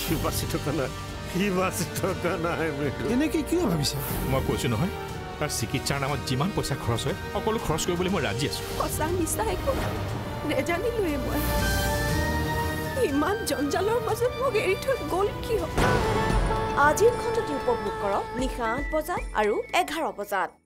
সি বাচি থকা নাই মৃদু এনেকে কিয় ভাবিছা মই কৈছো নহয় তাৰ চিকিৎসাৰ নামত যিমান পইচা খৰচ হয় সকলো খৰচ কৰিবলৈ মই ৰাজি আছো সঁচা মিছা একো নেজানিলোৱে মই ইমান জঞ্জালৰ মাজত মোক এৰি থৈ গ'ল কিয় আজিৰ খণ্ডটি উপভোগ কৰক নিশা 8 বজাত আৰু 11 বজাত।